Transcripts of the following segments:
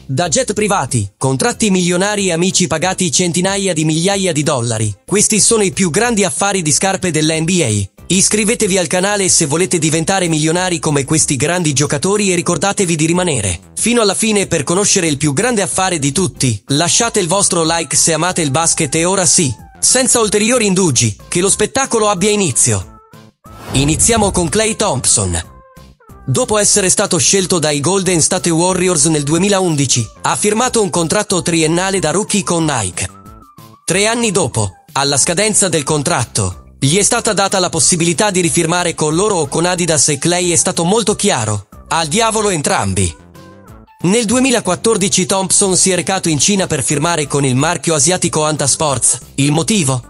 Da jet privati, contratti milionari e amici pagati centinaia di migliaia di dollari, questi sono i più grandi affari di scarpe dell'NBA. Iscrivetevi al canale se volete diventare milionari come questi grandi giocatori e ricordatevi di rimanere fino alla fine per conoscere il più grande affare di tutti. Lasciate il vostro like se amate il basket e ora sì, senza ulteriori indugi, che lo spettacolo abbia inizio. Iniziamo con Klay Thompson. Dopo essere stato scelto dai Golden State Warriors nel 2011, ha firmato un contratto triennale da rookie con Nike. 3 anni dopo, alla scadenza del contratto, gli è stata data la possibilità di rifirmare con loro o con Adidas e Klay è stato molto chiaro: al diavolo entrambi. Nel 2014 Thompson si è recato in Cina per firmare con il marchio asiatico Anta Sports. Il motivo?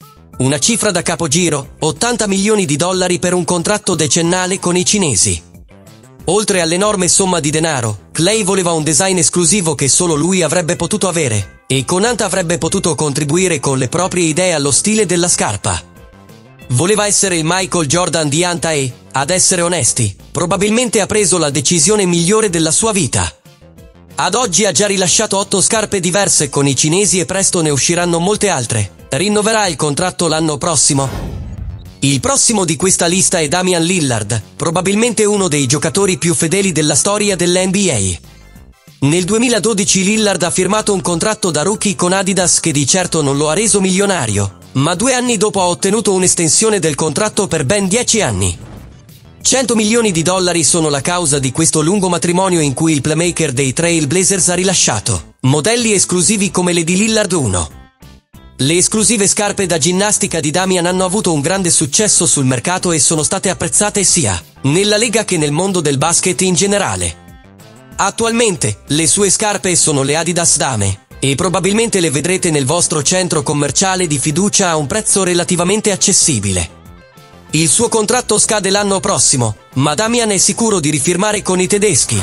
Una cifra da capogiro, $80 milioni per un contratto decennale con i cinesi. Oltre all'enorme somma di denaro, Klay voleva un design esclusivo che solo lui avrebbe potuto avere, e con Anta avrebbe potuto contribuire con le proprie idee allo stile della scarpa. Voleva essere il Michael Jordan di Anta e, ad essere onesti, probabilmente ha preso la decisione migliore della sua vita. Ad oggi ha già rilasciato 8 scarpe diverse con i cinesi e presto ne usciranno molte altre. Rinnoverà il contratto l'anno prossimo. Il prossimo di questa lista è Damian Lillard, probabilmente uno dei giocatori più fedeli della storia dell'NBA. Nel 2012 Lillard ha firmato un contratto da rookie con Adidas che di certo non lo ha reso milionario, ma 2 anni dopo ha ottenuto un'estensione del contratto per ben 10 anni. $100 milioni sono la causa di questo lungo matrimonio in cui il playmaker dei Trail Blazers ha rilasciato modelli esclusivi come le di Lillard 1. Le esclusive scarpe da ginnastica di Damian hanno avuto un grande successo sul mercato e sono state apprezzate sia nella lega che nel mondo del basket in generale. Attualmente, le sue scarpe sono le Adidas Dame, e probabilmente le vedrete nel vostro centro commerciale di fiducia a un prezzo relativamente accessibile. Il suo contratto scade l'anno prossimo, ma Damian è sicuro di rifirmare con i tedeschi.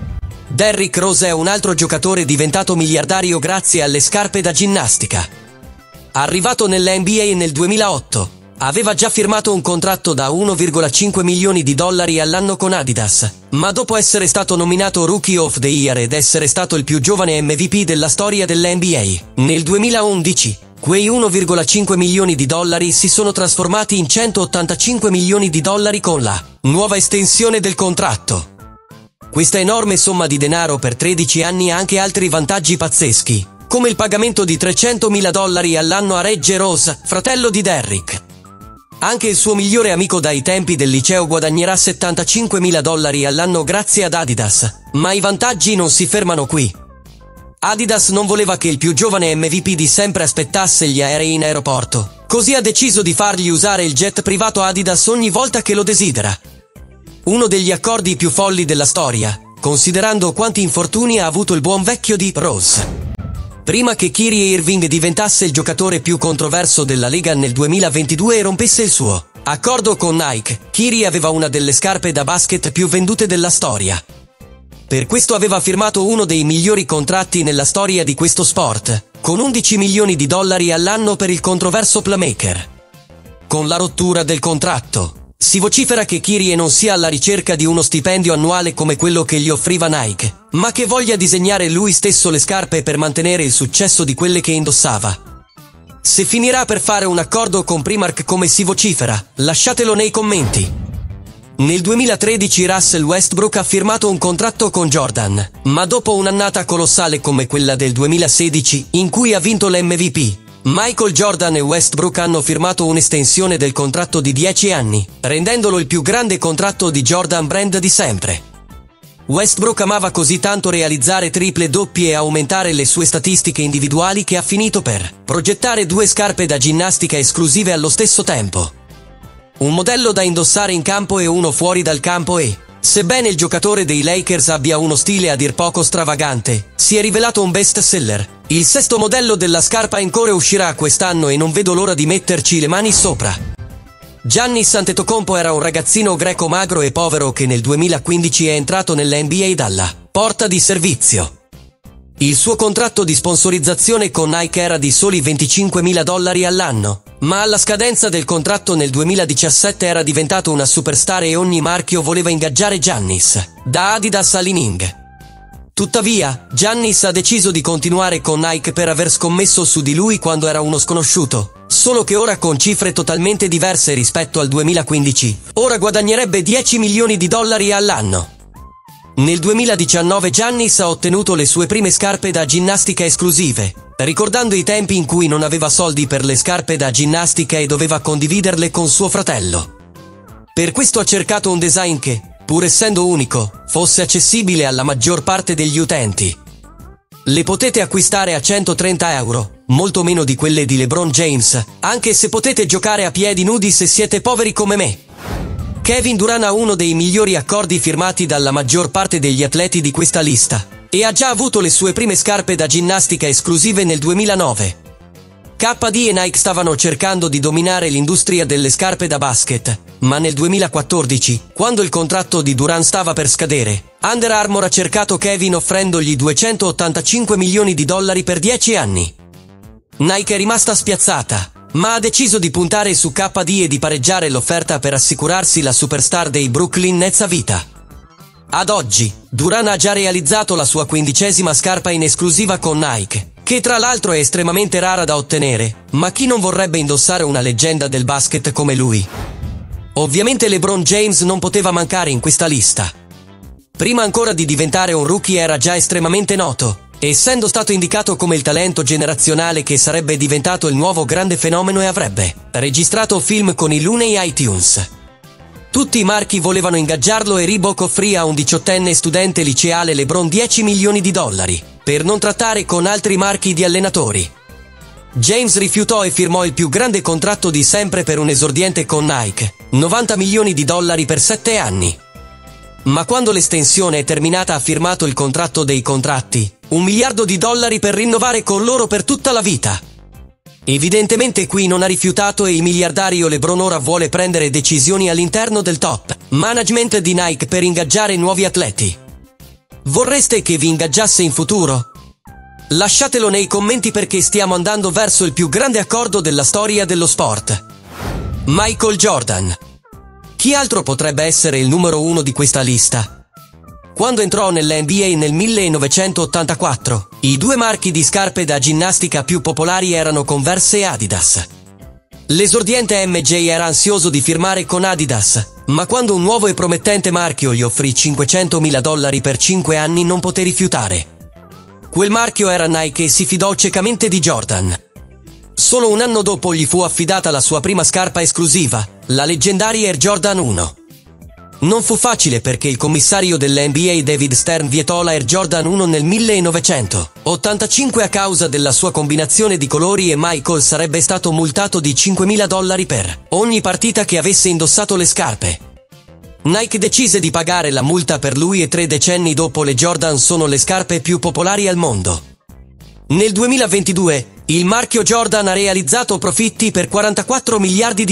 Derrick Rose è un altro giocatore diventato miliardario grazie alle scarpe da ginnastica. Arrivato nell'NBA nel 2008, aveva già firmato un contratto da $1,5 milioni all'anno con Adidas, ma dopo essere stato nominato Rookie of the Year ed essere stato il più giovane MVP della storia dell'NBA, nel 2011, quei $1,5 milioni si sono trasformati in $185 milioni con la nuova estensione del contratto. Questa enorme somma di denaro per 13 anni ha anche altri vantaggi pazzeschi, come il pagamento di $300.000 all'anno a Reggie Rose, fratello di Derrick. Anche il suo migliore amico dai tempi del liceo guadagnerà $75.000 all'anno grazie ad Adidas, ma i vantaggi non si fermano qui. Adidas non voleva che il più giovane MVP di sempre aspettasse gli aerei in aeroporto, così ha deciso di fargli usare il jet privato Adidas ogni volta che lo desidera. Uno degli accordi più folli della storia, considerando quanti infortuni ha avuto il buon vecchio di Rose. Prima che Kyrie Irving diventasse il giocatore più controverso della Lega nel 2022 e rompesse il suo accordo con Nike, Kyrie aveva una delle scarpe da basket più vendute della storia. Per questo aveva firmato uno dei migliori contratti nella storia di questo sport, con $11 milioni all'anno per il controverso playmaker. Con la rottura del contratto, si vocifera che Kyrie non sia alla ricerca di uno stipendio annuale come quello che gli offriva Nike, ma che voglia disegnare lui stesso le scarpe per mantenere il successo di quelle che indossava. Se finirà per fare un accordo con Primark come si vocifera, lasciatelo nei commenti. Nel 2013 Russell Westbrook ha firmato un contratto con Jordan, ma dopo un'annata colossale come quella del 2016, in cui ha vinto l'MVP, Michael Jordan e Westbrook hanno firmato un'estensione del contratto di 10 anni, rendendolo il più grande contratto di Jordan Brand di sempre. Westbrook amava così tanto realizzare triple doppie e aumentare le sue statistiche individuali che ha finito per progettare 2 scarpe da ginnastica esclusive allo stesso tempo. Un modello da indossare in campo e uno fuori dal campo e, sebbene il giocatore dei Lakers abbia uno stile a dir poco stravagante, si è rivelato un best seller. Il 6º modello della scarpa in core uscirà quest'anno e non vedo l'ora di metterci le mani sopra. Giannis Antetokounmpo era un ragazzino greco magro e povero che nel 2015 è entrato nell'NBA dalla porta di servizio. Il suo contratto di sponsorizzazione con Nike era di soli $25.000 all'anno, ma alla scadenza del contratto nel 2017 era diventato una superstar e ogni marchio voleva ingaggiare Giannis, da Adidas a Li Ning. Tuttavia, Giannis ha deciso di continuare con Nike per aver scommesso su di lui quando era uno sconosciuto, solo che ora con cifre totalmente diverse rispetto al 2015. Ora guadagnerebbe 10 milioni di dollari all'anno. Nel 2019 Giannis ha ottenuto le sue prime scarpe da ginnastica esclusive, ricordando i tempi in cui non aveva soldi per le scarpe da ginnastica e doveva condividerle con suo fratello. Per questo ha cercato un design che, pur essendo unico, fosse accessibile alla maggior parte degli utenti. Le potete acquistare a 130 euro, molto meno di quelle di LeBron James, anche se potete giocare a piedi nudi se siete poveri come me. Kevin Durant ha uno dei migliori accordi firmati dalla maggior parte degli atleti di questa lista, e ha già avuto le sue prime scarpe da ginnastica esclusive nel 2009. KD e Nike stavano cercando di dominare l'industria delle scarpe da basket, ma nel 2014, quando il contratto di Durant stava per scadere, Under Armour ha cercato Kevin offrendogli 285 milioni di dollari per 10 anni. Nike è rimasta spiazzata, ma ha deciso di puntare su KD e di pareggiare l'offerta per assicurarsi la superstar dei Brooklyn Nets a vita. Ad oggi, Durant ha già realizzato la sua 15ª scarpa in esclusiva con Nike, che tra l'altro è estremamente rara da ottenere, ma chi non vorrebbe indossare una leggenda del basket come lui? Ovviamente LeBron James non poteva mancare in questa lista. Prima ancora di diventare un rookie era già estremamente noto, essendo stato indicato come il talento generazionale che sarebbe diventato il nuovo grande fenomeno e avrebbe registrato film con i Looney iTunes. Tutti i marchi volevano ingaggiarlo e Reebok offrì a un 18enne studente liceale LeBron 10 milioni di dollari, per non trattare con altri marchi di allenatori. James rifiutò e firmò il più grande contratto di sempre per un esordiente con Nike, 90 milioni di dollari per 7 anni. Ma quando l'estensione è terminata ha firmato il contratto dei contratti, $1 miliardo per rinnovare con loro per tutta la vita. Evidentemente qui non ha rifiutato e il miliardario LeBron ora vuole prendere decisioni all'interno del top management di Nike per ingaggiare nuovi atleti. Vorreste che vi ingaggiasse in futuro? Lasciatelo nei commenti perché stiamo andando verso il più grande accordo della storia dello sport. Michael Jordan. Chi altro potrebbe essere il numero 1 di questa lista? Quando entrò nell'NBA nel 1984, i due marchi di scarpe da ginnastica più popolari erano Converse e Adidas. L'esordiente MJ era ansioso di firmare con Adidas, ma quando un nuovo e promettente marchio gli offrì $500.000 per 5 anni non poté rifiutare. Quel marchio era Nike e si fidò ciecamente di Jordan. Solo un anno dopo gli fu affidata la sua prima scarpa esclusiva, la leggendaria Air Jordan 1. Non fu facile perché il commissario dell'NBA David Stern vietò la Air Jordan 1 nel 1985 a causa della sua combinazione di colori e Michael sarebbe stato multato di $5.000 per ogni partita che avesse indossato le scarpe. Nike decise di pagare la multa per lui e 3 decenni dopo le Jordan sono le scarpe più popolari al mondo. Nel 2022, il marchio Jordan ha realizzato profitti per $44 miliardi.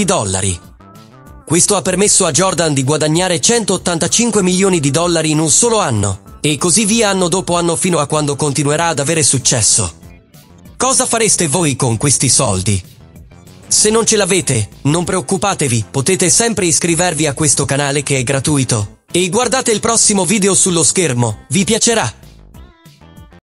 Questo ha permesso a Jordan di guadagnare $185 milioni in un solo anno, e così via anno dopo anno fino a quando continuerà ad avere successo. Cosa fareste voi con questi soldi? Se non ce l'avete, non preoccupatevi, potete sempre iscrivervi a questo canale che è gratuito. E guardate il prossimo video sullo schermo, vi piacerà!